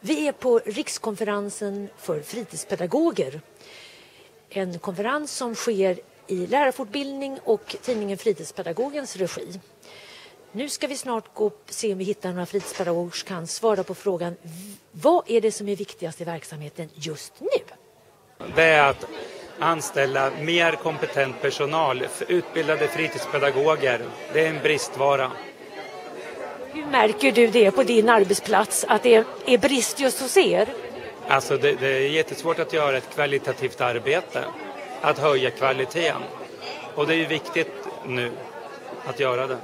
Vi är på Rikskonferensen för fritidspedagoger. En konferens som sker i lärarfortbildning och tidningen Fritidspedagogens regi. Nu ska vi snart gå och se om vi hittar några fritidspedagoger som kan svara på frågan: vad är det som är viktigast i verksamheten just nu? Det är att anställa mer kompetent personal, utbildade fritidspedagoger. Det är en bristvara. Hur märker du det på din arbetsplats, att det är brist just hos er? Alltså det är jättesvårt att göra ett kvalitativt arbete, att höja kvaliteten. Och det är ju viktigt nu att göra det.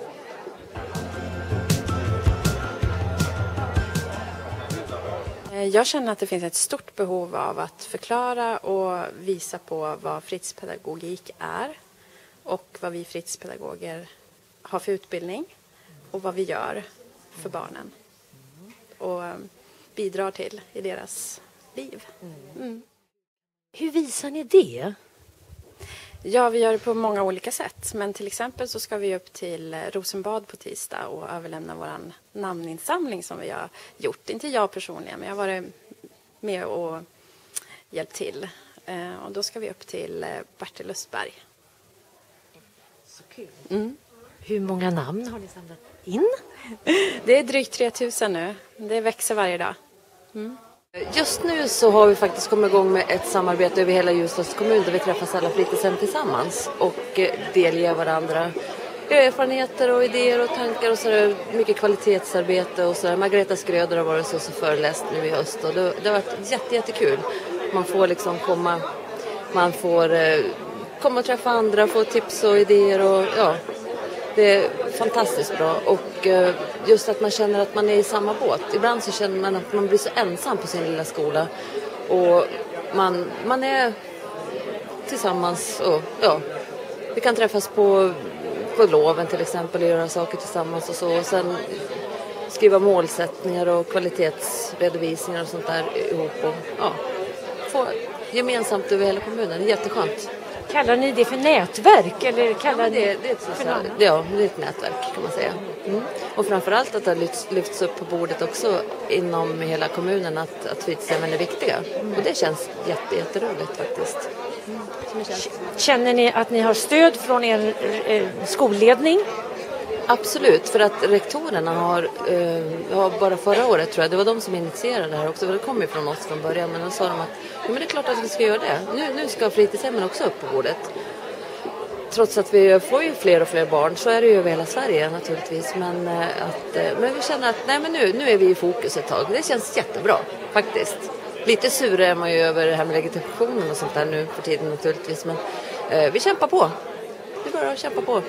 Jag känner att det finns ett stort behov av att förklara och visa på vad fritidspedagogik är och vad vi fritidspedagoger har för utbildning och vad vi gör för barnen och bidrar till i deras liv. Mm. Hur visar ni det? Ja, vi gör det på många olika sätt. Men till exempel så ska vi upp till Rosenbad på tisdag och överlämna vår namninsamling som vi har gjort. Inte jag personligen, men jag har varit med och hjälpt till. Och då ska vi upp till Bertil Östberg. Så kul. Mm. Hur många namn har ni samlat in? Det är drygt 3000 nu. Det växer varje dag. Mm. Just nu så har vi faktiskt kommit igång med ett samarbete över hela Ljusdals kommun där vi träffas alla fritidshem tillsammans och delger varandra erfarenheter och idéer och tankar och så mycket kvalitetsarbete och så. Margareta Skröder har varit så föreläst nu i höst och det har varit jättekul. Man får liksom komma och träffa andra, få tips och idéer och ja. Det är fantastiskt bra och just att man känner att man är i samma båt. Ibland så känner man att man blir så ensam på sin lilla skola och man är tillsammans och ja, vi kan träffas på loven till exempel och göra saker tillsammans och så och sen skriva målsättningar och kvalitetsredovisningar och sånt där ihop och ja, få gemensamt över hela kommunen. Det är jätteskönt. Kallar ni det för nätverk? Eller kallar det är ett nätverk kan man säga. Mm. Och framförallt att det lyfts upp på bordet också inom hela kommunen att fritidshemmen är viktiga. Och det känns jätteroligt faktiskt. Känner ni att ni har stöd från er skolledning? Absolut, för att rektorerna har bara förra året tror jag, det var de som initierade det här också, det kom ju från oss från början, men då sa de att ja, men det är klart att vi ska göra det. Nu ska fritidshemmen också upp på bordet. Trots att vi får ju fler och fler barn, så är det ju över hela Sverige naturligtvis, men vi känner att nej, men nu är vi i fokus ett tag. Det känns jättebra faktiskt. Lite sur är man ju över det här med legitimationen och sånt där nu för tiden naturligtvis, men vi kämpar på. Det är bara att kämpa på.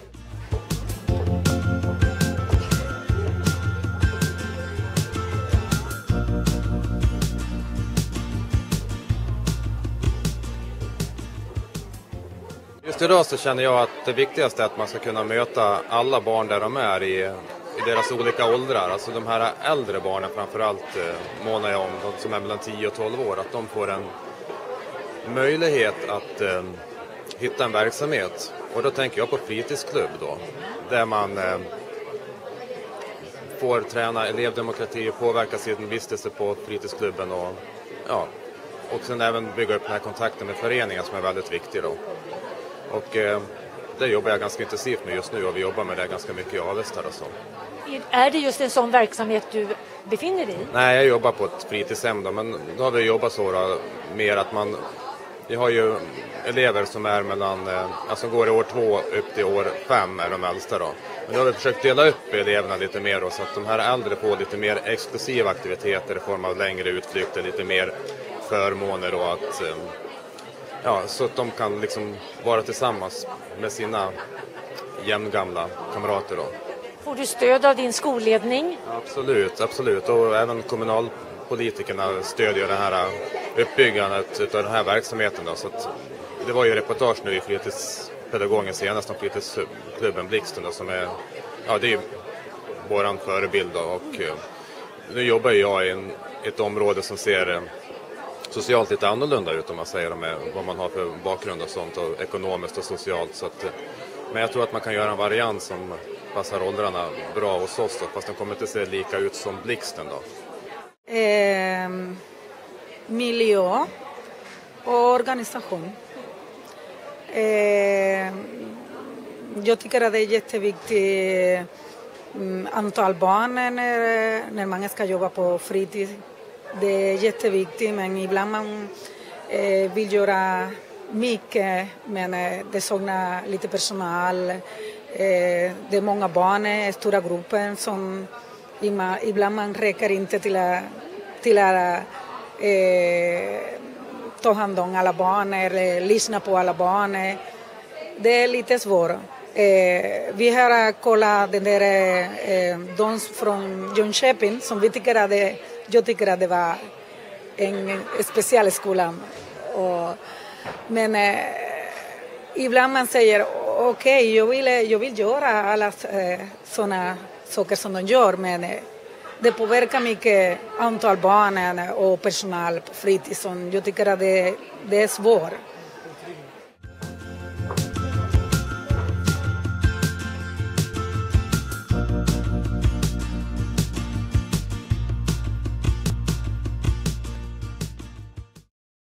Just idag så känner jag att det viktigaste är att man ska kunna möta alla barn där de är i deras olika åldrar. Alltså de här äldre barnen framförallt månar jag om, de som är mellan 10 och 12 år, att de får en möjlighet att hitta en verksamhet. Och då tänker jag på fritidsklubb då, där man får träna elevdemokrati och påverka sin vistelse på fritidsklubben och sen även bygga upp den här kontakten med föreningar som är väldigt viktig då. Och det jobbar jag ganska intensivt med just nu och vi jobbar med det ganska mycket i Avesta och så. Är det just en sån verksamhet du befinner dig i? Nej, jag jobbar på ett fritidshem då, men då har vi jobbat så då, mer att vi har ju elever som är alltså går i år 2 upp till år 5 är de äldsta då. Men då har vi försökt dela upp eleverna lite mer då, så att de här äldre får lite mer exklusiva aktiviteter i form av längre utflykter, lite mer förmåner och att så att de kan liksom vara tillsammans med sina jämngamla kamrater då. Får du stöd av din skolledning? Absolut. Och även kommunalpolitikerna stödjer det här uppbyggandet av den här verksamheten då. Så att det var ju reportage nu i fritidspedagogen senast om fritidsklubben Blixten då, som är, det är ju våran förebild då. Och nu jobbar jag i ett område som ser socialt lite annorlunda ut om man säger med vad man har för bakgrund och sånt och ekonomiskt och socialt. Så att, men jag tror att man kan göra en variant som passar åldrarna bra hos oss då, fast den kommer inte se lika ut som Blixten då. miljö och organisation. Jag tycker att det är jätteviktigt antal barn när man ska jobba på fritid. Det är jätteviktigt, men ibland man vill göra mycket, men det saknar lite personal. Det är många barn, stora grupper som ibland man räcker inte till att ta hand om alla barn eller lyssna på alla barn. Det är lite svårt. Vi har kollat den där de från Jönköping som jag tycker att det var en speciell skola. Men ibland man säger okej, jag vill göra alla sådana saker som de gör, men det påverkar mycket antal barn och personal på fritid. Jag tycker att det är svårt.